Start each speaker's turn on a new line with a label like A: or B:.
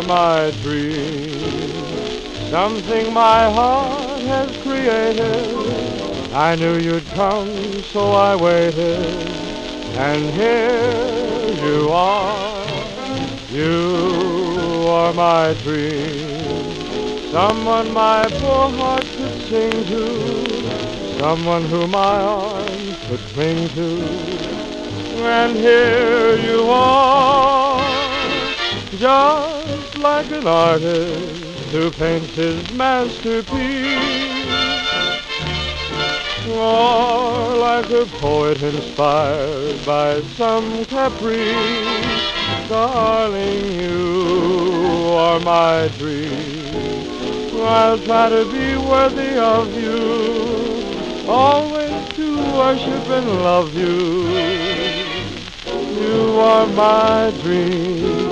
A: my dream, something my heart has created. I knew you'd come, so I waited, and here you are. You are my dream, someone my poor heart could sing to, someone who my arms could cling to. And here you are, just like an artist who paints his masterpiece, or like a poet inspired by some caprice. Darling, you are my dream. I'll try to be worthy of you, always to worship and love you. You are my dream.